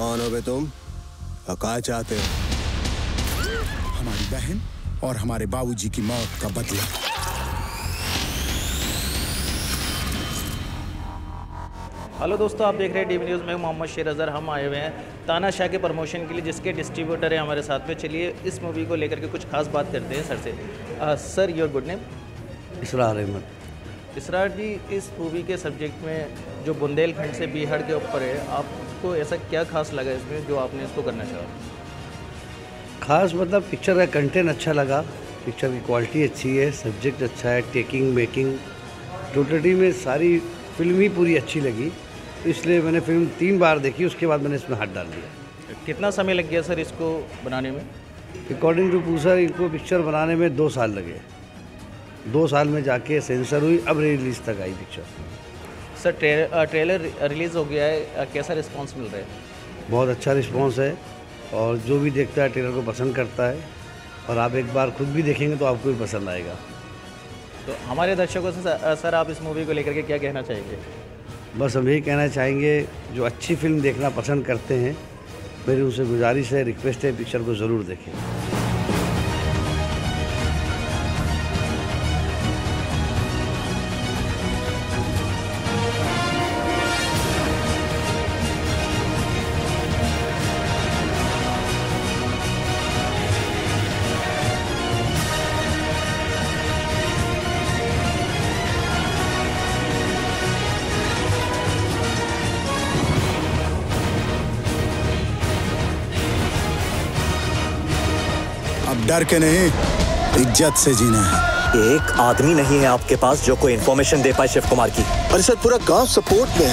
कौन हो बे तुम? क्या चाहते हो? हमारी बहन और हमारे बाबूजी की मौत का बदला। हेलो दोस्तों, आप देख रहे हैं डीवी न्यूज़ में मोहम्मद शेर अज़हर। हम आए हुए हैं तानाशाह के प्रमोशन के लिए, जिसके डिस्ट्रीब्यूटर हैं हमारे साथ में। चलिए इस मूवी को लेकर के कुछ खास बात करते हैं सर से। Sir, your good name? Israr Ahmad. Israr ji, इस मूवी के सब्जेक्ट में जो बुंदेलखंड से बीहड़ के ऊपर है, आपको ऐसा क्या खास लगा इसमें जो आपने इसको करना चाहा? खास मतलब पिक्चर का कंटेंट अच्छा लगा, पिक्चर की क्वालिटी अच्छी है, सब्जेक्ट अच्छा है, टेकिंग मेकिंग टोटली में सारी फिल्म ही पूरी अच्छी लगी, तो इसलिए मैंने फिल्म 3 बार देखी, उसके बाद मैंने इसमें हाथ डाल दिया। कितना समय लग गया सर इसको बनाने में? अकॉर्डिंग टू पूसा इनको पिक्चर बनाने में 2 साल लगे। 2 साल में जाके सेंसर हुई, अब रिलीज़ तक आई पिक्चर। सर, ट्रेलर रिलीज़ हो गया है, कैसा रिस्पांस मिल रहा है? बहुत अच्छा रिस्पांस है और जो भी देखता है ट्रेलर को पसंद करता है, और आप एक बार खुद भी देखेंगे तो आपको भी पसंद आएगा। तो हमारे दर्शकों से सर आप इस मूवी को लेकर के क्या कहना चाहेंगे? बस हम यही कहना चाहेंगे, जो अच्छी फिल्म देखना पसंद करते हैं, मेरी उनसे गुजारिश है, रिक्वेस्ट है, पिक्चर को ज़रूर देखें। अब डर के नहीं, इज्जत से जीना है। एक आदमी नहीं है आपके पास जो कोई इन्फॉर्मेशन दे पाए शिव कुमार की। अरे सर, पूरा गांव सपोर्ट में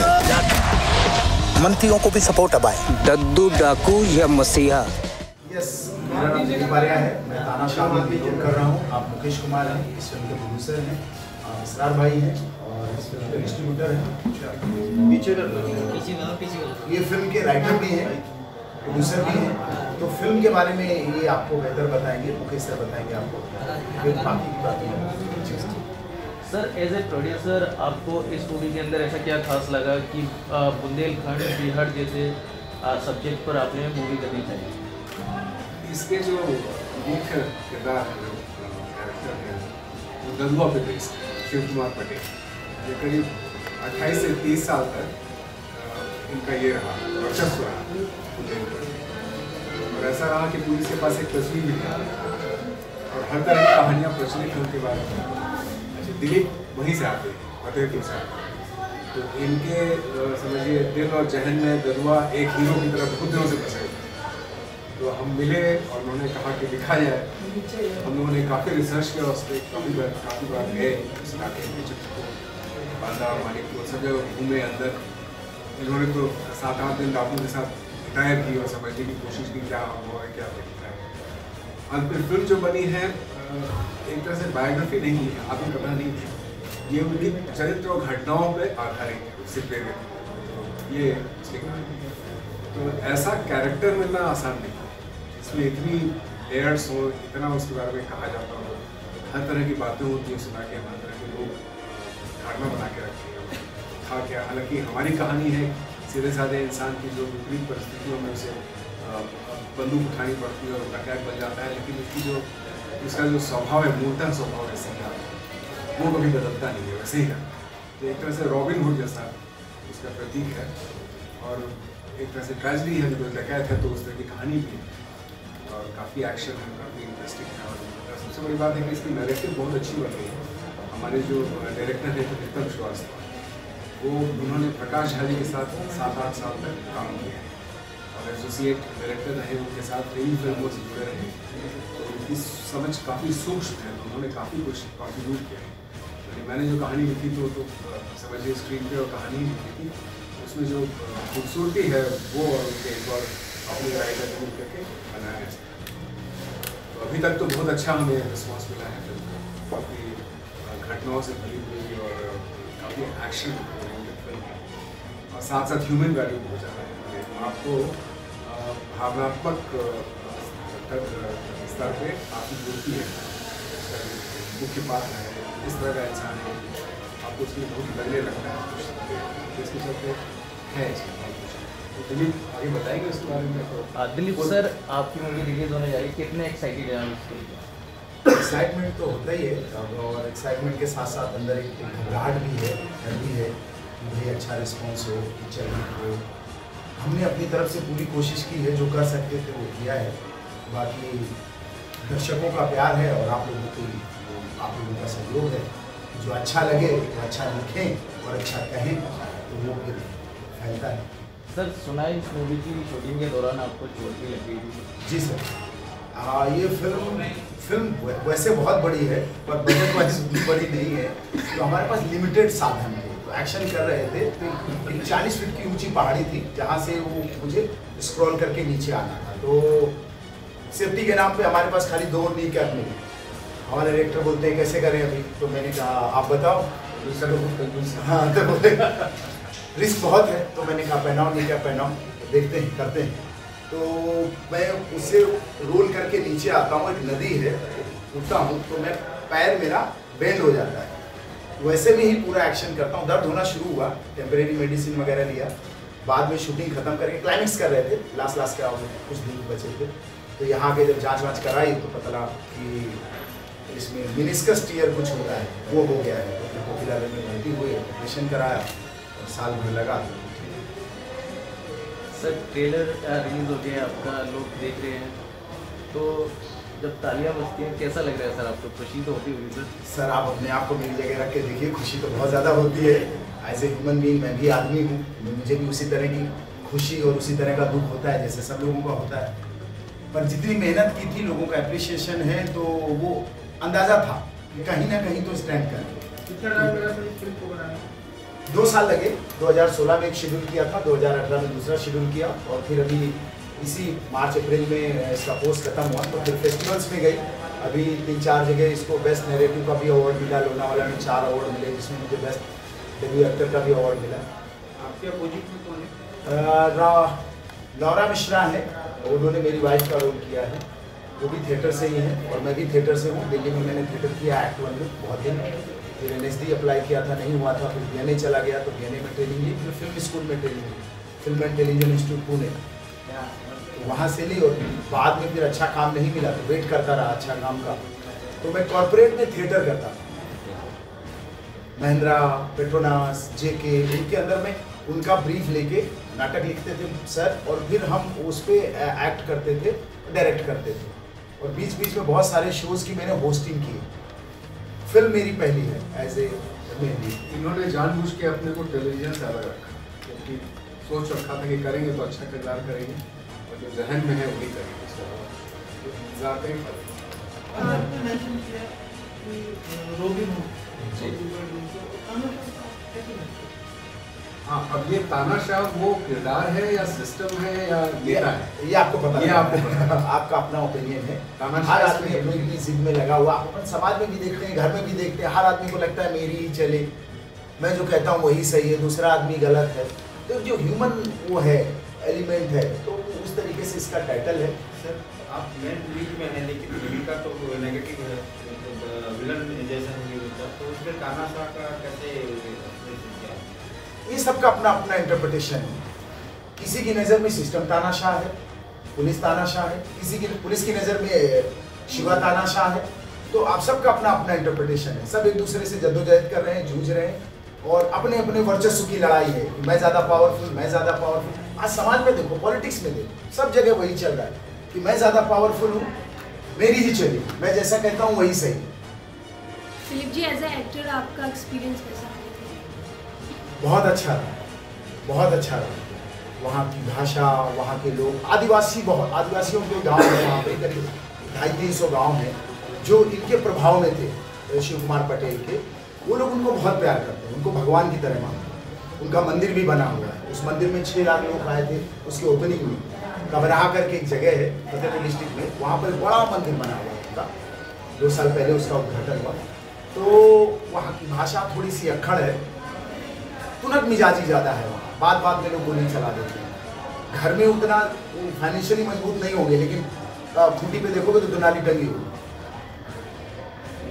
है। मंत्रियों को भी सपोर्ट अब आए। दद्दू डाकू या मसीहा। यस, मेरा नाम दिलीप आर्या है, मैं तानाशाह में काम कर रहा हूँ। आप मुकेश कुमार हैं, इस फिल्म के प्रोड्यूसर हैं, इसरार भाई हैं और इस फिल्म के डिस्ट्रीब्यूटर हैं। पीछे ये फिल्म के राइटर भी हैं, प्रोड्यूसर भी हैं। तो फिल्म के बारे में ये आपको बेहतर बताएंगे, मुकेश सर बताएंगे आपको, फिर बाकी की बातें। सर, एज ए प्रोड्यूसर आपको इस मूवी के अंदर ऐसा क्या खास लगा कि बुंदेलखंड बीहड़ जैसे सब्जेक्ट पर आपने मूवी करनी चाहिए? इसके जो मुख्य किरदार है, कैरेक्टर है, वो ददुआ पे बेस्ड है, शिव कुमार पटेल। ये करीब 28 से 30 साल तक इनका ये रहा वर्चस्व रहा बुंदेलखंड, और ऐसा रहा कि पुलिस के पास एक तस्वीर भी था और हर तरह की कहानियाँ प्रचलित हैं उनके बारे में। दिलीप वहीं से आते हैं, फतेहपुर से आते हैं, तो इनके समझिए दिल और जहन में ददुआ एक हीरो की तरह बहुत दिनों से बसे। तो हम मिले और उन्होंने कहा कि लिखा जाए। हम लोगों ने काफ़ी रिसर्च किया, उस पर काफ़ी बार गए इस इलाके में, बांदा मानिकपुर सब जगह घूमे अंदर। इन्होंने तो 7-8 दिन डाकू के साथ बिताया की और समझने की कोशिश की क्या हुआ है, क्या दिखता है। और फिर फिल्म जो बनी है एक तरह से बायोग्राफी नहीं है, आपको पता नहीं है, ये उनकी चरित्र और घटनाओं पर आधारित है, उससे प्रेरित ये इसकी कहानी है। तो ऐसा कैरेक्टर मिलना आसान नहीं है, इसमें इतनी लेयर्स हो, इतना उसके बारे में कहा जाता हो, हर तरह की बातें होती हैं सुना के, हर तरह के लोग धारणा बना के रखते हैं था क्या। हालांकि हमारी कहानी है सीधे साधे इंसान की जो विपरीत परिस्थितियों में उसे बंदूक उठानी पड़ती है और डकैत बन जाता है, लेकिन उसका जो स्वभाव है, मूलतः स्वभाव है सीधा, वो कभी बदलता नहीं है, वैसे ही है। तो एक तरह से रॉबिन हुड जैसा उसका प्रतीक है, और एक तरह से ट्रेजेडी है, जो डकैत है तो उस तरह की कहानी भी है और काफ़ी एक्शन है, काफ़ी इंटरेस्टिंग है। और सबसे बड़ी बात है कि इसकी नैरेटिव बहुत अच्छी बन रही है। हमारे जो डायरेक्टर है प्रीतम श्रीवास्तव, वो उन्होंने प्रकाश झा जी के साथ 7-8 साल तक काम किया है और एसोसिएट डायरेक्टर रहे, उनके साथ कई फिल्मों से जुड़े रहे, तो उनकी समझ काफ़ी सूक्ष्म है, तो उन्होंने काफ़ी कुछ कॉन्ट्रीब्यूट किया है। मैंने जो कहानी लिखी तो समझिए स्क्रीन पे और कहानी लिखी थी, उसमें जो खूबसूरती है वो उनके एक बार अपनी राइटर ने करके बनाया है। तो अभी तक तो बहुत अच्छा हमें रिस्पॉन्स मिला है, काफ़ी घटनाओं से भरी हुई और काफ़ी एक्शन और साथ साथ ह्यूमन वैल्यू बहुत ज़्यादा है। आपको भावनात्मक स्तर पे आपकी जुड़ती है, मुख्य पात्र है, इस तरह का इंसान है, आपको उसमें बहुत लगने लगता है, इसके चलते है इसमें बहुत कुछ। दिलीप आगे बताएंगे उसके बारे में तो। दिलीप सर, आपकी मूवी रिलीज होने जा रही है, कितने एक्साइटेड हैं आप इसके लिए? एक्साइटमेंट तो होता ही है, और एक्साइटमेंट के साथ साथ अंदर एक घबराहट भी है, डर भी है कि भाई अच्छा रिस्पॉन्स हो, पिक्चर हो। हमने अपनी तरफ से पूरी कोशिश की है, जो कर सकते थे वो किया है। बाकी दर्शकों का प्यार है और आप लोगों का सहयोग है। जो अच्छा लगे वो अच्छा लिखें और अच्छा कहें तो वो फिर फैलता है। सर, सुना है इस मूवी की शूटिंग के दौरान आपको चोट भी लग गई थी? जी सर, ये फिल्म वैसे बहुत बड़ी है, पर बजट वाइज उतनी बड़ी नहीं है। तो हमारे पास लिमिटेड साधन थे, तो एक्शन कर रहे थे। तो एक 40 फीट की ऊंची पहाड़ी थी जहाँ से वो मुझे स्क्रॉल करके नीचे आना था। तो सेफ्टी के नाम पे हमारे पास खाली 2 नी कैप मिली। हमारे डायरेक्टर बोलते हैं कैसे करें अभी, तो मैंने कहा आप बताओ। हाँ, तो बोले रिस्क बहुत है, तो मैंने कहा पहनाओ नी कैप, पहनाओ, देखते हैं करते हैं। तो मैं उससे रोल करके नीचे आता हूँ, एक नदी है, उठता हूँ तो मैं पैर मेरा बेंड हो जाता है। वैसे में ही पूरा एक्शन करता हूँ। दर्द होना शुरू हुआ, टेम्परेरी मेडिसिन वगैरह लिया। बाद में शूटिंग खत्म करके क्लाइमेक्स कर रहे थे, लास्ट के कुछ दिन बचे थे। तो यहाँ के जब जांच कराई तो पता लगा कि इसमें मिनिस्कस टीयर कुछ होता है, वो हो गया है। तो पॉपुलर में भर्ती हुए, ऑपरेशन कराया और साल भर लगा। सर, ट्रेलर रिलीज हो गया आपका, लोग देख रहे हैं, तो जब तालियां बजती हैं कैसा लग रहा है सर आपको? खुशी तो होती होगी सर? आप अपने आप को मेरी जगह रख के देखिए, खुशी तो बहुत ज़्यादा होती है। एज ए ह्यूमन बीइंग मैं भी आदमी हूँ, मुझे भी उसी तरह की खुशी और उसी तरह का दुख होता है जैसे सब लोगों का होता है। पर जितनी मेहनत की थी, लोगों का अप्रिसिएशन है, तो वो अंदाज़ा था कि कहीं ना कहीं तो स्टैंड करें। कितना टाइम लगा सर इस फिल्म को बनाने? 2 साल लगे। 2016 में एक शेड्यूल किया था, 2018 में दूसरा शेड्यूल किया, और फिर अभी इसी मार्च अप्रैल में इसका पोस्ट खत्म हुआ। तो फिर फेस्टिवल्स में गई, अभी 3-4 जगह इसको बेस्ट नैरेटिव का भी अवार्ड मिला। लोनावाला में 4 अवार्ड मिले, जिसमें मुझे बेस्ट डेब्यू एक्टर का भी अवार्ड मिला। आपके अपोजिट में कौन है? लौरा मिश्रा है, उन्होंने मेरी वाइफ का रोल किया है। वो भी थिएटर से ही है और मैं भी थिएटर से हूँ। दिल्ली में मैंने थिएटर किया एक्ट 1 में बहुत दिन, फिर NSD अप्लाई किया था, नहीं हुआ था, फिर BNA चला गया, तो BNA में ट्रेनिंग ली, फिर फिल्म स्कूल में ट्रेनिंग ली, film and television institute Pune, तो वहाँ से ली। और बाद में फिर अच्छा काम नहीं मिला तो वेट करता रहा अच्छा काम का। तो मैं कॉर्पोरेट में थिएटर करता था, महिंद्रा, पेट्रोनास, JK, इनके अंदर में उनका ब्रीफ लेके नाटक लिखते थे सर, और फिर हम उस पर एक्ट करते थे, डायरेक्ट करते थे, और बीच बीच में बहुत सारे शोज़ की मैंने होस्टिंग की। फिल्म मेरी पहली है एज ए मेहंदी। इन्होंने जानबूझ के अपने को टेलीविजन से अलग रखा, क्योंकि सोच रखा था कि करेंगे तो अच्छा किरदार करेंगे, और जो जहन में है वही करेंगे। हाँ, अब ये तानाशाह वो किरदार है या सिस्टम है या नेता है, ये आपको पता, ये आपको पता। आपका अपना ओपिनियन है। तानाशाह हर आदमी अपनी जिद में लगा हुआ, अपन समाज में भी देखते हैं, घर में भी देखते हैं, हर आदमी को लगता है मेरी ही चले, मैं जो कहता हूँ वही सही है, दूसरा आदमी गलत है। तो जो ह्यूमन वो है, एलिमेंट है, तो उस तरीके से इसका टाइटल है। सर, आप मेन लीड में हैं, लेकिन भूमिका तो नेगेटिव है, विलन जैसा नहीं होता, तो उसमें तानाशाह का कैसे? ये सबका अपना अपना इंटरप्रिटेशन है। किसी की नज़र में सिस्टम तानाशाह है, पुलिस तानाशाह है, किसी की पुलिस की नज़र में शिवा तानाशाह है। तो आप सबका अपना अपना इंटरप्रिटेशन है। सब एक दूसरे से जद्दोजहद कर रहे हैं, जूझ रहे हैं, और अपने अपने वर्चस्व की लड़ाई है कि मैं ज़्यादा पावरफुल, मैं ज़्यादा पावरफुल। आज समाज में देखो, पॉलिटिक्स में देखो, सब जगह वही चल रहा है कि मैं ज़्यादा पावरफुल हूँ, मेरी ही चली, मैं जैसा कहता हूँ वही सही। Philip ji, as a actor आपका एक्सपीरियंस कैसा रहा? बहुत अच्छा रहा, बहुत अच्छा रहा। वहाँ की भाषा, वहाँ के लोग, आदिवासियों के गांव है वहाँ पे, करीब 250-300 गांव हैं जो इनके प्रभाव में थे, शिव कुमार पटेल के। वो लोग उनको बहुत प्यार करते हैं, उनको भगवान की तरह मानते हैं। उनका मंदिर भी बना हुआ है, उस मंदिर में 6 लाख लोग आए थे उसकी ओपनिंग में। कबराहा करके एक जगह है फतेहपुर डिस्ट्रिक्ट में, वहाँ पर बड़ा मंदिर बना हुआ है उनका, 2 साल पहले उसका उद्घाटन हुआ। तो वहाँ की भाषा थोड़ी सी अक्खड़ है, तुनक मिजाजी ज़्यादा है वहाँ, बात में लोग गोली चला देते हैं। घर में उतना फाइनेंशियली मजबूत नहीं होंगे, लेकिन खूंटी पे देखोगे तो दुनाली टंगी होगी।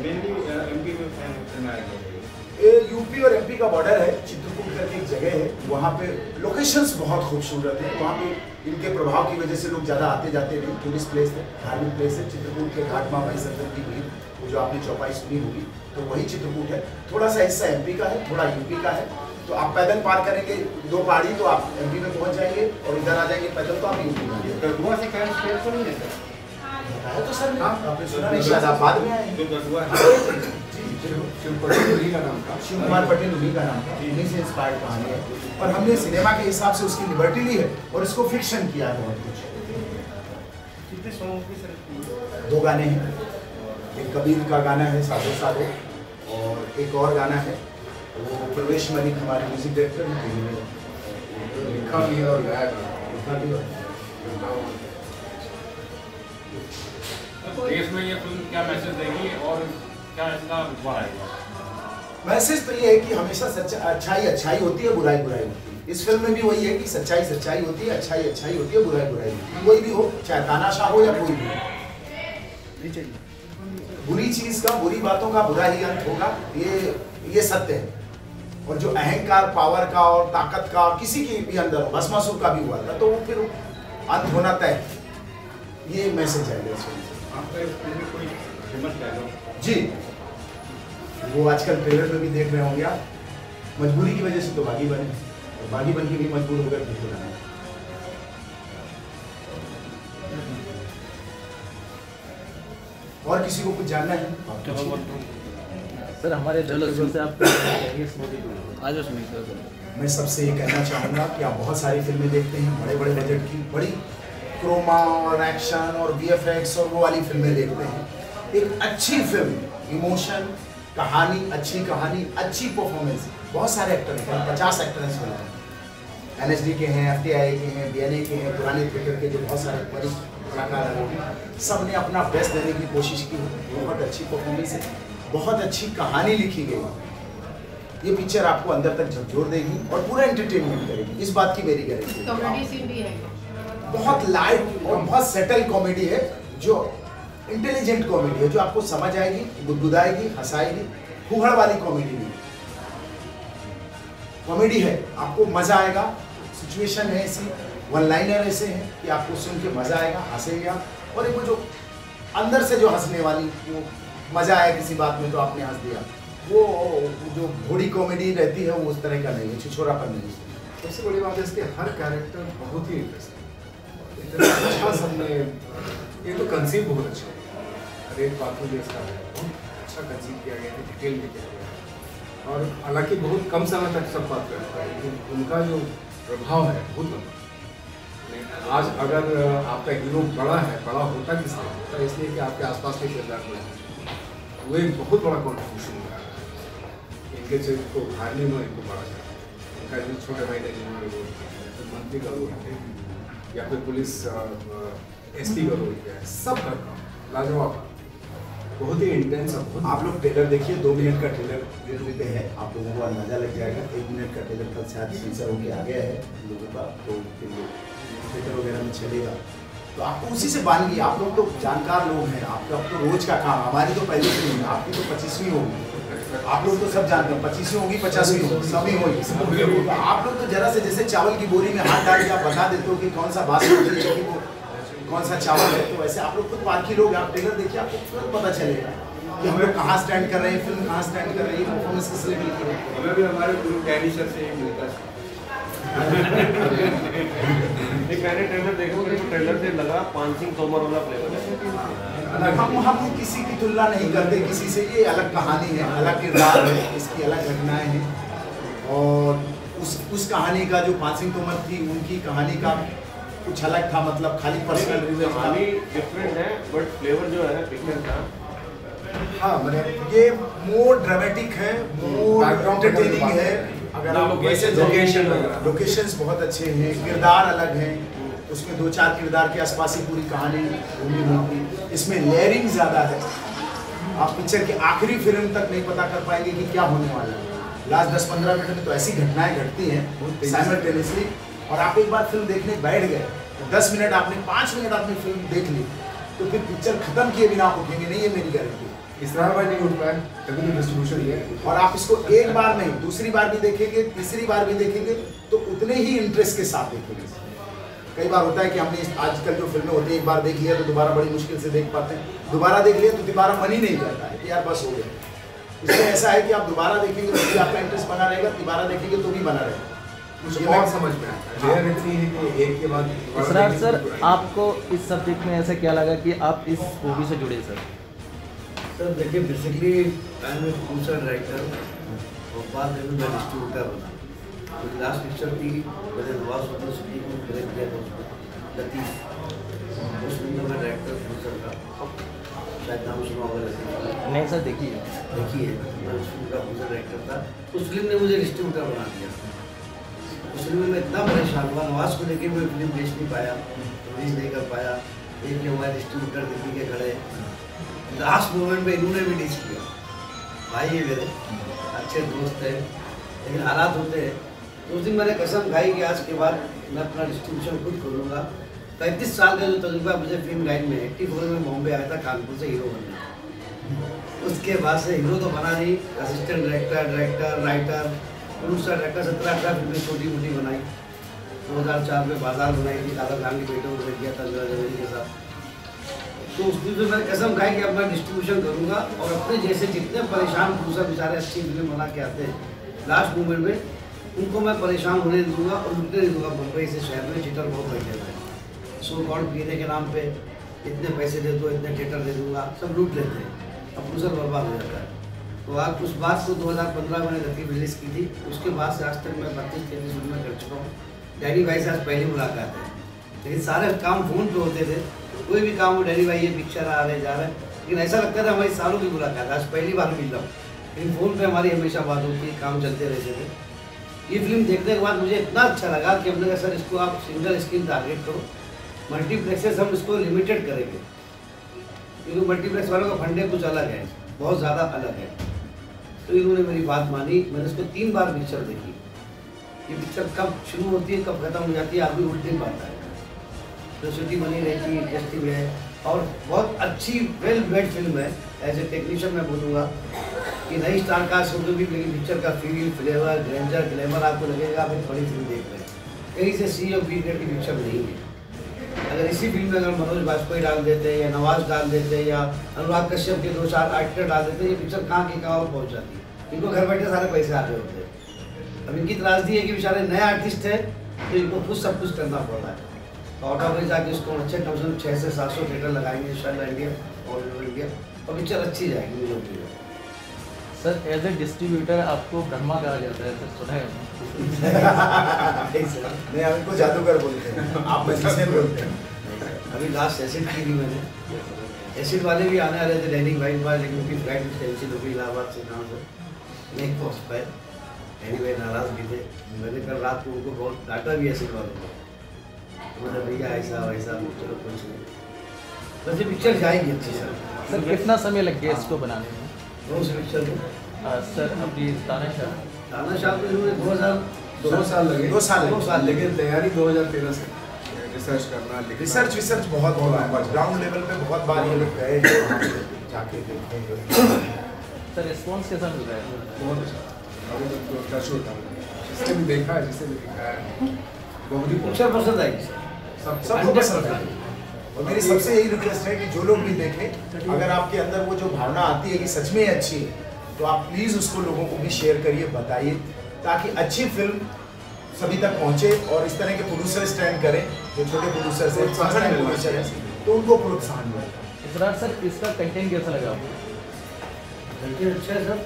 MP में फिल्म आ गई है। ये यूपी और MP का बॉर्डर है, चित्रकूट करके एक जगह है, वहाँ पे लोकेशंस बहुत खूबसूरत हैं। वहाँ पे इनके प्रभाव की वजह से लोग ज़्यादा आते जाते नहीं। टूरिस्ट प्लेस है, धार्मिक प्लेस है। चित्रकूट के घाट माँ विसर्जन की भीड़, वो जो आपने चौपाई सुनी होगी, तो वही चित्रकूट है। थोड़ा सा हिस्सा MP का है, थोड़ा UP का है। तो आप पैदल पार करेंगे 2 पहाड़ी तो आप MP में पहुँच जाएंगे, और इधर आ जाएंगे पैदल तो आप UP में आ जाएंगे। गढ़वा से कैंप स्टेट तो नहीं है सर? बताया तो सर, आपने सुना नहीं, शायद आप बाद में आए। जो गढ़वा शिव पटेल उन्हीं का नाम था, शिव कुमार पटेल उन्हीं का नाम था, उन्हीं से इंस्पायर्ड कहानी है। और हमने सिनेमा के हिसाब से उसकी लिबर्टी ली है और इसको फिक्शन किया है बहुत कुछ। कितने सॉन्ग की सर? 2 गाने हैं। एक कबीर का गाना है साधो साधो, और एक और गाना है वो प्रवेश मलिक हमारे म्यूजिक डायरेक्टर हैं, लिखा भी है और गाया भी है। लिखा भी है। देश में ये फिल्म क्या मैसेज देगी और क्या इसका विचार आएगा? मैसेज तो ये है कि हमेशा अच्छाई अच्छाई होती है, बुराई बुराई होती है। इस फिल्म में भी वही है कि सच्चाई सच्चाई होती है, अच्छाई अच्छाई होती है, बुराई बुराई होती है। कोई भी हो, चाहे तानाशाह हो या कोई भी हो, बुरी चीज का, बुरी बातों का बुरा ही अंत होगा, ये सत्य है। और जो अहंकार, पावर का और ताकत का और किसी के भी अंदर भस्मासुर का भी हुआ था, तो वो फिर अंत होना तय। ये मैसेज है आपका इस फिल्म में कोई फेमस डायलॉग? जी, वो आजकल ट्रेलर में भी देख रहे होंगे आप। मजबूरी की वजह से तो बागी बने, और बागी बन के भी मजबूर होकर फिर बनाए। और किसी को कुछ जानना है? सर हमारे दर्शकों से आप इस मूवी को आज मैं सबसे ये कहना चाहूँगा कि आप बहुत सारी फिल्में देखते हैं, बड़े बड़े बजट की, बड़ी क्रोमा और एक्शन और VFX और वो वाली फिल्में देखते हैं। एक अच्छी फिल्म, इमोशन, कहानी, अच्छी परफॉर्मेंस, बहुत सारे एक्टर हैं, 50 एक्टर हैं इस फिल्म में। NSD के हैं, FTI के हैं, BNA के हैं, पुराने थिएटर के जो बहुत सारे वरिष्ठ कलाकार हैं, सब ने अपना बेस्ट देने की कोशिश की। बहुत अच्छी परफॉर्मेंस है, बहुत अच्छी कहानी लिखी गई। ये पिक्चर आपको अंदर तक झकझोर देगी और पूरा एंटरटेनमेंट करेगी, इस बात की मेरी गारंटी है। कॉमेडी सीन भी है, बहुत लाइट और बहुत सेटल कॉमेडी है, जो इंटेलिजेंट कॉमेडी है, जो आपको समझ आएगी, गुदगुदाएगी, हंसाएगी। फुहड़ वाली कॉमेडी नहीं, कॉमेडी है, आपको मजा आएगा। सिचुएशन है ऐसी, वन लाइनर ऐसे हैं कि आपको सुन के मजा आएगा, हंसेंगे आप। और एक वो जो अंदर से जो हंसने वाली, वो मजा आया किसी बात में तो आपने हंस दिया, वो जो घोड़ी कॉमेडी रहती है वो उस तरह का नहीं है, छिछोरापन नहीं है। सबसे बड़ी बात है इसके हर कैरेक्टर बहुत ही इंटरेस्टिंग, इतना अच्छा सबने, ये तो कंसीव बहुत अच्छा है। हर एक बातों में इसका बहुत अच्छा कंसीव किया गया है, डिटेल में किया गया है। और हालांकि बहुत कम समय तक सब बात करता है, लेकिन उनका जो प्रभाव है बहुत लंबा। आज अगर आपका हीरो बड़ा है, बड़ा होता किस लिए होता है? इसलिए कि आपके आसपास के किरदार में वो एक बहुत बड़ा कॉन्ट्रीब्यूशन कर रहा है इनके चरित्र को उभारने में, इनको बड़ा कर रहा है। उनका जो छोटे भाई जिन्होंने रोल किया, मंत्री का रोल है या फिर पुलिस SP का रोल किया है, सब का काम लाजवाब, बहुत ही इंटेंस। आप लोग ट्रेलर देखिए, 2 मिनट का ट्रेलर YouTube पे है, आप लोगों को अंदाजा लग जाएगा। 1 मिनट का ट्रेलर कल शायद सेंसर होके आ गया है लोगों का, तो फिर थिएटर वगैरह में चलेगा, तो आपको उसी से बांधिए। आप लोग तो जानकार लोग हैं, आपका तो रोज का काम, हमारी तो पहले से नहीं है, आपकी तो 25वीं होगी। आप लोग तो सब जानते हैं, 25वीं होगी, 50वीं होगी, सभी होगी। आप लोग तो जरा से जैसे चावल की बोरी में हाथ डाल के आप बता देते हो कि कौन सा बासमती है, कि वो कौन सा चावल है, तो वैसे आप लोग खुद पारखी लोग, आप ट्रेलर देखिए, आपको तुरंत पता चलेगा कि हम लोग कहाँ स्टैंड कर रहे हैं, फिल्म कहाँ स्टैंड कर रही है, परफॉर्मेंस किस लेवल की है। हमें भी हमारे गुरु डैडी सर से ही मिलता है। एक मैंने ट्रेलर देखा, मेरे को ट्रेलर से लगा पान सिंह तोमर वाला फ्लेवर है। हम किसी की तुलना नहीं करते किसी से, ये अलग कहानी है, अलग किरदार है, इसकी अलग घटनाएं हैं। और उस कहानी का जो पान सिंह तोमर थी, उनकी कहानी का कुछ अलग था, मतलब खाली पर्सनल रिव्यू था, डिफरेंट है, बट फ्लेवर जो है पिक्चर का, हाँ, मतलब ये मोर ड्रामेटिक है, मोर एंटरटेनिंग है। अगर आप लोकेशंस बहुत अच्छे हैं, किरदार अलग हैं, उसमें 2-4 किरदार के आसपास ही पूरी कहानी घूमी होगी। इसमें लेयरिंग ज़्यादा है, आप पिक्चर के आखिरी फिल्म तक नहीं पता कर पाएंगे कि क्या होने वाला है। लास्ट 10-15 मिनट में तो ऐसी घटनाएं घटती हैं साइमल्टेनियसली, और आप एक बार फिल्म देखने बैठ गए, 10 मिनट आपने 5 मिनट आपने फिल्म देख ली, तो फिर पिक्चर खत्म किए बिना आप उठेंगे नहीं, ये मेरी गारंटी है। इसरार भाई नहीं उठ पाए तभी तो डिस्ट्रीब्यूशन ये है। और आप इसको एक बार नहीं, दूसरी बार भी देखेंगे, तीसरी बार भी देखेंगे तो उतने ही इंटरेस्ट के साथ देखेंगे। कई बार होता है कि हमने आजकल जो फिल्में होती है एक बार देख लिया तो दोबारा बड़ी मुश्किल से देख पाते हैं, दोबारा देख लिया तो दोबारा मन ही नहीं करता है कि यार बस हो गया। इसमें ऐसा है कि आप दोबारा देखेंगे तो भी आपका इंटरेस्ट बना रहेगा, दोबारा देखेंगे तो भी बना रहेगा। मुझे बहुत समझ में आता है इतनी है कि एक के बाद इसरार सर, आपको इस सब्जेक्ट में ऐसा क्या लगा कि आप इस मूवी से जुड़े सर? सर देखिए, basically I am a producer director और बाद में मैं डिस्ट्रीब्यूटर बना। मेरी लास्ट पिक्चर थी मैंने नवाज फतेह सिद्दीकी को डायरेक्ट किया था, उसमें लतीफ़, उस फिल्म में मैं डायरेक्टर प्रोड्यूसर का, शायद नाम सुना होगा लतीफ़। नहीं सर, देखिए मैं उस फिल्म का प्रोड्यूसर डायरेक्टर था। उस फिल्म ने मुझे डिस्ट्रीब्यूटर बना दिया। उस फिल्म में मैं इतना परेशान हुआ, नवाज को लेकर मैं फिल्म बेच नहीं पाया, रिलीज नहीं कर पाया। एक के हमारे डिस्ट्रीब्यूटर दिल्ली के खड़े, लास्ट मोमेंट में इन्होंने भी डिस किया। भाई ये मेरे अच्छे दोस्त हैं, लेकिन हालात होते हैं। तो उस दिन मैंने कसम खाई कि आज के बाद मैं अपना डिस्ट्रीब्यूशन खुद खोलूँगा। 35 साल का जो तजुर्बा मुझे फिल्म लाइन में, 84 में बॉम्बे आया था कानपुर से हीरो बनना। उसके बाद से हीरो तो बना नहीं, assistant director, writer, producer, director, 17-18 फिल्में छोटी मोटी बनाई। 2004 में बाजार बनाई थी, कादर खान के बेटे को किया था मीरा जवेरी के साथ। तो उस दिन तो मैंने कसम खाई कि अब मैं डिस्ट्रीब्यूशन करूँगा और अपने जैसे जितने परेशान प्रोड्यूसर बेचारे अच्छी फिल्में बना के आते हैं लास्ट मोमेंट में, उनको मैं परेशान होने दूंगा और लुटने नहीं दूंगा। मुंबई से शहर में थिएटर बहुत बैठे हुए हैं, सो कॉल्ड पीने के नाम पे इतने पैसे दे दो, इतने थिएटर दे दूंगा, सब लूट लेते हैं, अब प्रोड्यूसर बर्बाद हो जाता है। तो आप उस बात को 2015 में मैंने लतीफ़ रिलीज़ की थी, उसके बाद से आज तक मैं 32-33 फिल्में कर चुका हूँ। डैनी भाई से आज पहली मुलाकात है, लेकिन सारे काम फ़ोन पे होते थे। कोई भी काम हो, डैनी भाई ये पिक्चर आ रहे जा रहे हैं, लेकिन ऐसा लगता था हमारी सालों की मुलाकात, आज पहली बार मिल रहा हूँ। लेकिन फ़ोन पे हमारी हमेशा बात होती, काम चलते रहते थे। ये फिल्म देखने के बाद मुझे इतना अच्छा लगा कि हमने कहा सर इसको आप सिंगल स्क्रीन टारगेट करो, मल्टीप्लेक्सेस हम इसको लिमिटेड करेंगे, क्योंकि मल्टीप्लेक्स वालों का फंडे कुछ अलग है, बहुत ज़्यादा अलग है। तो इन्होंने मेरी बात मानी, मैंने इसको 3 बार पिक्चर देखी। ये पिक्चर कब शुरू होती है कब खत्म हो जाती है आदमी उठ नहीं पाता है। क्यूरियोसिटी बनी रहती है, इंटरेस्टिंग है और बहुत अच्छी वेल मेड फिल्म है। एज ए टेक्नीशियन मैं बोलूँगा कि नई स्टार कास्ट होकर भी मेरी पिक्चर का फील, फ्लेवर, ग्रैंडर, ग्लैमर आपको लगेगा आप एक बड़ी फिल्म देख रहे हैं। कहीं से सी और बी ग्रेड की पिक्चर नहीं है। अगर इसी फिल्म में अगर मनोज बाजपेयी डाल देते या नवाज डाल देते या अनुराग कश्यप के 2-4 एक्टर डाल देते, ये पिक्चर कहाँ की कहाँ और पहुँच जाती है। इनको घर बैठे सारे पैसे आ रहे होते हैं। अब इनकी त्रासदी है कि बेचारे नए आर्टिस्ट है तो इनको खुद सब कुछ करना पड़ रहा है। तो आउट ऑफ जाके इसको अच्छे कम से कम 600 से 700 थिएटर लगाएंगे इंशाल्लाह इंडिया और इंडिया, और पिक्चर अच्छी जाएगी मुझे उम्मीद है। सर एज ए डिस्ट्रीब्यूटर आपको ब्रह्मा कहा जाता है सर, सुना है? नहीं, हम इनको जादूगर बोलते हैं, आप मैजिशियन बोलते हैं। अभी लास्ट एसिड की थी मैंने, एसिड वाले भी आने आ रहे थे दैनिक भाई पास, लेकिन उनकी फ्लाइट कैंसिल हो गई इलाहाबाद से गाँव से, नहीं पहुँच पाए। दैनिक भाई नाराज़ भी थे। मैंने कल रात को उनको बहुत डांटा भी एसिड वालों को, मतलब भैया ऐसा वैसा, चलो कुछ नहीं, वैसे पिक्चर जाएगी अच्छी सर। सर कितना समय लग गया इसको बनाने में? उस पिक्चर को सर अपनी तानाशाह तो इन्होंने 2 साल लगे, 2 साल लेकिन तैयारी 2013 से रिसर्च करना, रिसर्च बहुत ग्राउंड लेवल पे बहुत बार ये लोग गए जाके देखते। सर रिस्पॉन्स कैसा मिल रहा है? बहुत अच्छा, अभी तक तो टच होता है, जिसने भी देखा है, जिसने भी दिखाया है, बहुत ही पिक्चर पसंद आएगी सबको पसंद आएगी। और मेरी सबसे यही रिक्वेस्ट है कि जो लोग भी देखें, अगर आपके अंदर वो जो भावना आती है कि सच में अच्छी है, तो आप प्लीज़ उसको लोगों को भी शेयर करिए, बताइए, ताकि अच्छी फिल्म सभी तक पहुंचे और इस तरह के प्रोड्यूसर स्टैंड करें जो छोटे प्रोड्यूसर से प्रोड्यूसर हैं, तो उनको प्रोत्साहन मिलेगा। इसरार सर इसका कंटेंट कैसा लगा आपको? कंटेंट अच्छा है सर,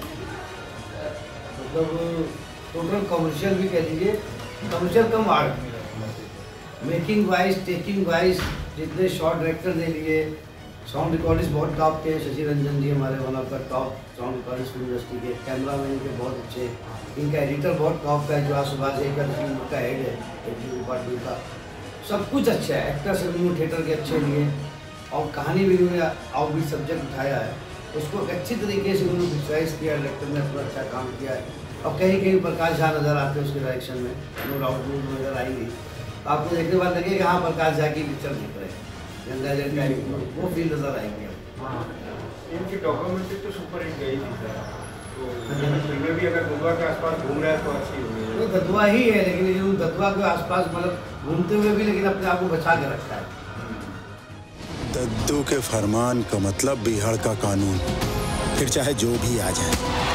मतलब टोटल कमर्शियल भी कह लीजिए, commercial cum art, making wise, taking wise, जितने शॉट डायरेक्टर ने लिए, साउंड रिकॉर्डिस्ट बहुत टॉप के, शशि रंजन जी हमारे one of the top sound recordist film industry के, कैमरा मैन के बहुत अच्छे, इनका एडिटर बहुत टॉप का है जो आशुभाष का फिल्म का हेड है डिपार्टमेंट का, सब कुछ अच्छा है। एक्टर्स इन्होंने थिएटर के अच्छे लिए और कहानी भी इन्होंने आउटबीट सब्जेक्ट उठाया है, उसको अच्छी तरीके से उन्होंने पिक्चराइज किया, डायरेक्टर ने अपना अच्छा काम किया है। और कहीं कहीं प्रकाश झा नज़र आते हैं उसके डायरेक्शन में, नो डाउट नज़र आएंगी, तो आपको देखने के बाद लगे कि हाँ प्रकाश झा की पिक्चर दिख रहे हैं, गंगा जल का वो फील नज़र आएंगे। इनकी डॉक्यूमेंट्री तो सुपर हिट गई थी सर, तो फिल्में भी अगर दुधवा के आसपास घूम रहा है तो अच्छी होगी। वो ददुआ ही है, लेकिन ये ददुआ के आसपास मतलब घूमते हुए भी लेकिन अपने आप को बचा के रखता है। दद्दू के फरमान का मतलब बिहार का कानून, फिर चाहे जो भी आ जाए।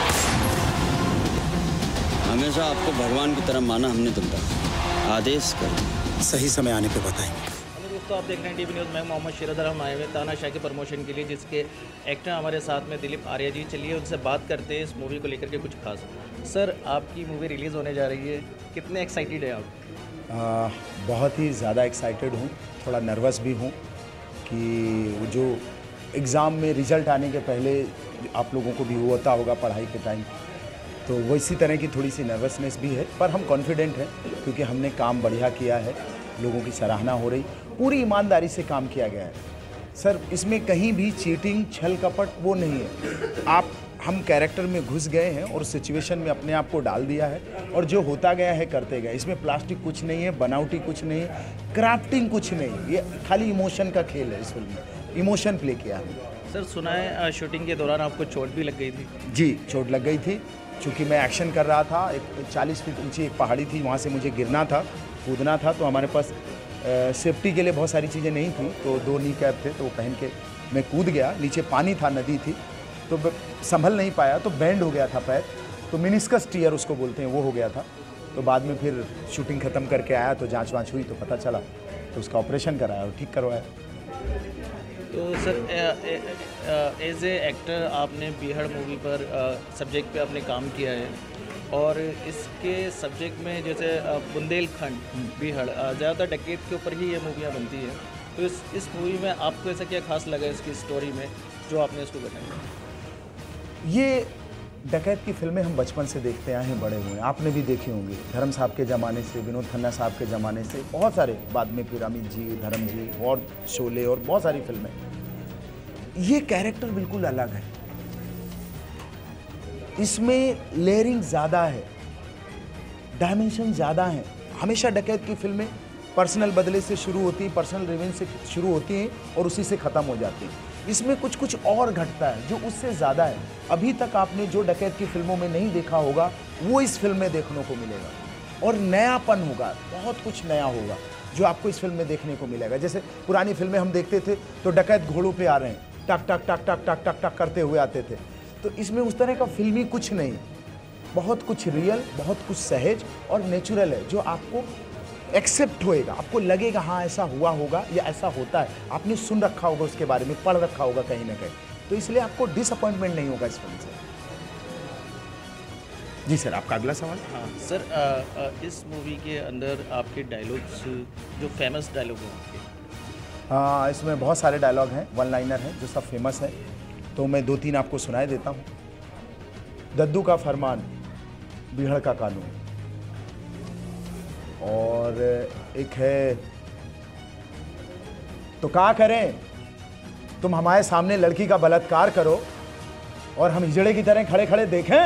हमेशा आपको भगवान की तरह माना हमने तुमका, आदेश कर सही समय आने पे बताएंगे। दोस्तों आप देख रहे हैं टीवी न्यूज़। मैं मोहम्मद शेरज़र। हम आए हुए तानाशाह के प्रमोशन के लिए, जिसके एक्टर हमारे साथ में दिलीप आर्या जी। चलिए उनसे बात करते हैं इस मूवी को लेकर के कुछ खास। सर आपकी मूवी रिलीज़ होने जा रही है, कितने एक्साइटेड हैं आप? बहुत ही ज़्यादा एक्साइटेड हूँ, थोड़ा नर्वस भी हूँ कि जो एग्ज़ाम में रिज़ल्ट आने के पहले आप लोगों को भी होता होगा पढ़ाई के टाइम, तो वैसी तरह की थोड़ी सी नर्वसनेस भी है, पर हम कॉन्फिडेंट हैं क्योंकि हमने काम बढ़िया किया है, लोगों की सराहना हो रही, पूरी ईमानदारी से काम किया गया है। सर इसमें कहीं भी चीटिंग छल कपट वो नहीं है। हम कैरेक्टर में घुस गए हैं और सिचुएशन में अपने आप को डाल दिया है और जो होता गया है करते गए। इसमें प्लास्टिक कुछ नहीं है, बनावटी कुछ नहीं है, क्राफ्टिंग कुछ नहीं, ये खाली इमोशन का खेल है। इस फिल्म में इमोशन प्ले किया है। सर सुना है शूटिंग के दौरान आपको चोट भी लग गई थी? जी चोट लग गई थी, चूँकि मैं एक्शन कर रहा था। एक 40 फीट ऊंची एक पहाड़ी थी, वहाँ से मुझे गिरना था, कूदना था, तो हमारे पास सेफ्टी के लिए बहुत सारी चीज़ें नहीं थी, तो 2 नी कैप थे, तो वो पहन के मैं कूद गया। नीचे पानी था, नदी थी, तो संभल नहीं पाया, तो बैंड हो गया था पैर, तो मेनिस्कस टीयर उसको बोलते हैं, वो हो गया था। तो बाद में फिर शूटिंग ख़त्म करके आया तो जांच वाँच हुई तो पता चला, तो उसका ऑपरेशन कराया और ठीक करवाया। तो सर एज ए एक्टर आपने बीहड़ मूवी पर सब्जेक्ट पे आपने काम किया है, और इसके सब्जेक्ट में जैसे बुंदेलखंड बीहड़ ज़्यादातर डकैत के ऊपर ही ये मूवियाँ बनती हैं, तो इस मूवी में आपको ऐसा क्या खास लगा इसकी स्टोरी में जो आपने इसको बताया? ये डकैत की फिल्में हम बचपन से देखते आए हैं, बड़े हुए हैं, आपने भी देखी होंगी। धर्म साहब के ज़माने से, विनोद खन्ना साहब के ज़माने से, बहुत सारे, बाद में फिर अमित जी, धर्म जी और शोले और बहुत सारी फिल्में। ये कैरेक्टर बिल्कुल अलग है, इसमें लेयरिंग ज़्यादा है, डायमेंशन ज़्यादा है। हमेशा डकैत की फिल्में पर्सनल बदले से शुरू होती हैं, पर्सनल रिवेंज से शुरू होती हैं और उसी से ख़त्म हो जाती हैं। इसमें कुछ कुछ और घटता है जो उससे ज़्यादा है। अभी तक आपने जो डकैत की फिल्मों में नहीं देखा होगा वो इस फिल्म में देखने को मिलेगा, और नयापन होगा, बहुत कुछ नया होगा जो आपको इस फिल्म में देखने को मिलेगा। जैसे पुरानी फिल्में हम देखते थे तो डकैत घोड़ों पे आ रहे हैं, टक टक टक टक टक टक टक करते हुए आते थे, तो इसमें उस तरह का फिल्मी कुछ नहीं, बहुत कुछ रियल, बहुत कुछ सहज और नेचुरल है, जो आपको एक्सेप्ट होएगा, आपको लगेगा हाँ ऐसा हुआ होगा या ऐसा होता है, आपने सुन रखा होगा उसके बारे में, पढ़ रखा होगा कहीं ना कहीं, तो इसलिए आपको डिसअपॉइंटमेंट नहीं होगा इस फिल्म से। जी सर, आपका अगला सवाल। हाँ सर, इस मूवी के अंदर आपके डायलॉग्स जो फेमस डायलॉग हैं आपके? हाँ, इसमें बहुत सारे डायलॉग हैं, वन लाइनर हैं जो सब फेमस है, तो मैं 2-3 आपको सुनाए देता हूँ। दद्दू का फरमान, बीहड़ का कानून, और एक है तो क्या करें, तुम हमारे सामने लड़की का बलात्कार करो और हम हिजड़े की तरह खड़े खड़े देखें।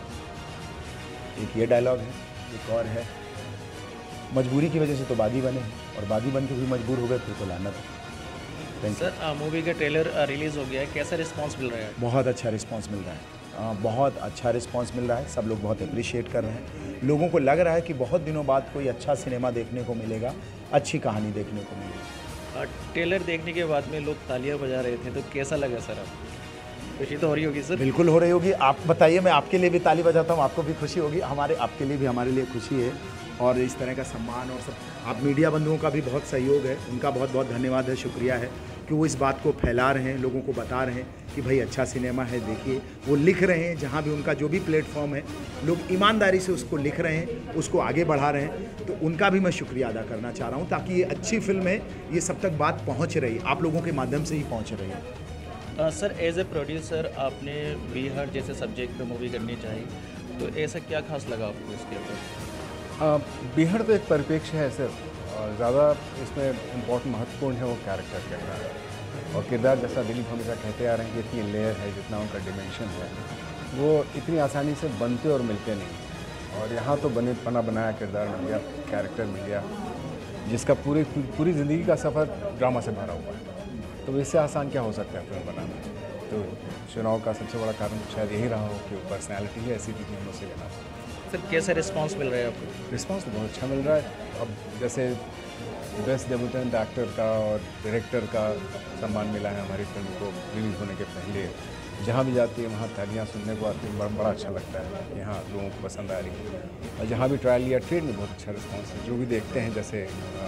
एक ये डायलॉग है। एक और है, मजबूरी की वजह से तो बागी बने और बागी बन के भी मजबूर हो गए, फिर तो लानत। सर मूवी का ट्रेलर रिलीज़ हो गया है, कैसा रिस्पांस मिल रहा है? बहुत अच्छा रिस्पांस मिल रहा है, बहुत अच्छा रिस्पांस मिल रहा है, सब लोग बहुत अप्रिशिएट कर रहे हैं। लोगों को लग रहा है कि बहुत दिनों बाद कोई अच्छा सिनेमा देखने को मिलेगा, अच्छी कहानी देखने को मिलेगी। ट्रेलर देखने के बाद में लोग तालियां बजा रहे थे, तो कैसा लगा सर आपको? खुशी तो हो रही होगी सर? बिल्कुल हो रही होगी। आप बताइए, मैं आपके लिए भी ताली बजाता हूँ, आपको भी खुशी होगी, आपके लिए भी हमारे लिए खुशी है, और इस तरह का सम्मान और सब, आप मीडिया बंधुओं का भी बहुत सहयोग है, उनका बहुत बहुत धन्यवाद है, शुक्रिया है कि वो इस बात को फैला रहे हैं, लोगों को बता रहे हैं कि भाई अच्छा सिनेमा है, देखिए। वो लिख रहे हैं, जहाँ भी उनका जो भी प्लेटफॉर्म है, लोग ईमानदारी से उसको लिख रहे हैं, उसको आगे बढ़ा रहे हैं, तो उनका भी मैं शुक्रिया अदा करना चाह रहा हूँ, ताकि ये अच्छी फिल्म है, ये सब तक बात पहुँच रही है, आप लोगों के माध्यम से ही पहुँच रही है। सर एज ए प्रोड्यूसर आपने बीहड़ जैसे सब्जेक्ट पे मूवी करनी चाहिए, तो ऐसा क्या खास लगा आपको इसके ऊपर? बीहड़ तो एक परिप्रेक्ष्य है सर, और ज़्यादा इसमें इम्पोर्टेंट महत्वपूर्ण है वो कैरेक्टर किरदार, और किरदार जैसा दिलीप हमेशा कहते आ रहे हैं कि इतनी लेयर है, जितना उनका डिमेंशन है, वो इतनी आसानी से बनते और मिलते नहीं, और यहाँ तो बना बनाया किरदार मिल गया, कैरेक्टर मिल गया, जिसका पूरी ज़िंदगी का सफ़र ड्रामा से भरा हुआ है, तो इससे आसान क्या हो सकता है फिल्म बनाना। तो चुनाव का सबसे बड़ा कारण शायद यही रहा हो कि वो पर्सनैलिटी ही ऐसी थी कि हम उसे लेना। सर कैसा रिस्पांस मिल रहा है आपको? रिस्पांस तो बहुत अच्छा मिल रहा है। अब जैसे बेस्ट डेब्यूटेंट एक्टर का और डायरेक्टर का सम्मान मिला है हमारी फिल्म को रिलीज़ होने के पहले। जहाँ भी जाती है वहाँ तालियां सुनने को आती है, बड़ा अच्छा लगता है। यहाँ लोगों को पसंद आ रही है और जहाँ भी ट्रायल या ट्रेड में बहुत अच्छा रिस्पांस है। जो भी देखते हैं, जैसे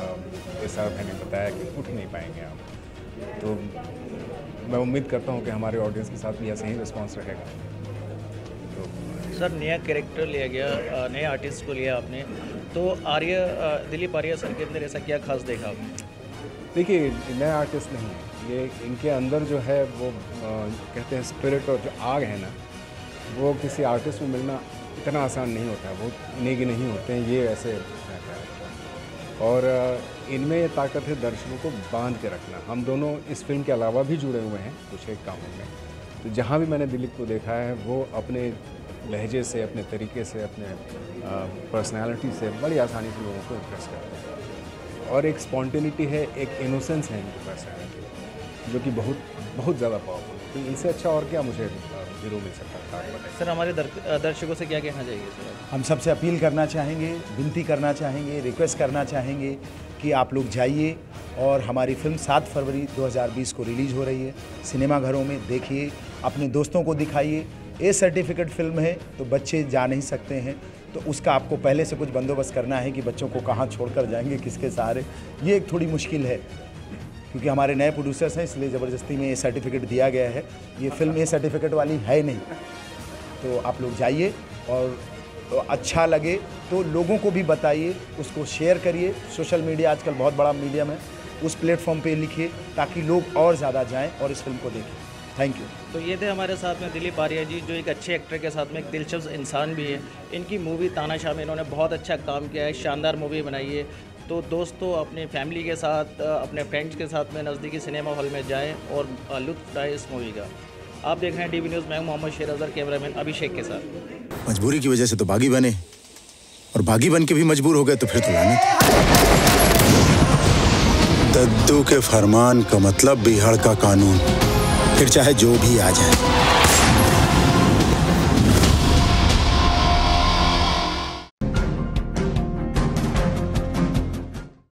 SR भाई ने बताया कि उठ नहीं पाएंगे आप, तो मैं उम्मीद करता हूँ कि हमारे ऑडियंस के साथ भी ऐसे ही रिस्पांस रहेगा। तो सर नया कैरेक्टर लिया गया, नए आर्टिस्ट को लिया आपने, तो दिलीप आर्या सर के अंदर ऐसा क्या खास देखा आपने? देखिए, नए आर्टिस्ट नहीं है ये, इनके अंदर जो है वो कहते हैं स्पिरिट और जो आग है ना, वो किसी आर्टिस्ट में मिलना इतना आसान नहीं होता है। वो इन्हीं के नहीं होते हैं, ये ऐसे रहता है। और इनमें ये ताकत है दर्शकों को बांध के रखना। हम दोनों इस फिल्म के अलावा भी जुड़े हुए हैं कुछ एक कामों में, तो जहाँ भी मैंने दिलीप को देखा है वो अपने लहजे से, अपने तरीके से, अपने पर्सनालिटी से बड़ी आसानी से लोगों को इम्प्रेस करते हैं। और एक स्पॉन्टेनिटी है, एक इनोसेंस है इनकी पर्सनैलिटी, जो कि बहुत ज़्यादा पावरफुल है। तो इनसे अच्छा और क्या मुझे हीरो मिल सकता है? सर हमारे दर्शकों से क्या कहना चाहिए सर? हम सबसे अपील करना चाहेंगे, विनती करना चाहेंगे, रिक्वेस्ट करना चाहेंगे कि आप लोग जाइए और हमारी फिल्म 7 फरवरी 2020 को रिलीज़ हो रही है। सिनेमाघरों में देखिए, अपने दोस्तों को दिखाइए। ए सर्टिफिकेट फिल्म है तो बच्चे जा नहीं सकते हैं, तो उसका आपको पहले से कुछ बंदोबस्त करना है कि बच्चों को कहाँ छोड़कर जाएंगे, किसके सहारे। ये एक थोड़ी मुश्किल है क्योंकि हमारे नए प्रोड्यूसर्स हैं, इसलिए ज़बरदस्ती में ये सर्टिफिकेट दिया गया है। ये फिल्म ये सर्टिफिकेट वाली है नहीं। तो आप लोग जाइए और अच्छा लगे तो लोगों को भी बताइए, उसको शेयर करिए। सोशल मीडिया आजकल बहुत बड़ा मीडियम है, उस प्लेटफॉर्म पे लिखिए ताकि लोग और ज़्यादा जाएं और इस फिल्म को देखें। Thank you. तो ये थे हमारे साथ में दिलीप आर्या जी, जो एक अच्छे एक्टर के साथ में एक दिलचस्प इंसान भी है। इनकी मूवी तानाशाह में इन्होंने बहुत अच्छा काम किया है, शानदार मूवी बनाई है। तो दोस्तों अपनी फैमिली के साथ, अपने फ्रेंड्स के साथ में नज़दीकी सिनेमा हॉल में जाएं और लुत्फ़ उठाएं इस मूवी का। आप देख रहे हैं DB न्यूज़, मैं मोहम्मद शेर अज़हर, कैमरामैन अभिषेक के साथ। मजबूरी की वजह से तो बागी बने, और बागी बन के भी मजबूर हो गए तो फिर तो लानत। दद्दू के फरमान का मतलब बिहार का कानून, फिर चाहे जो भी आ जाए।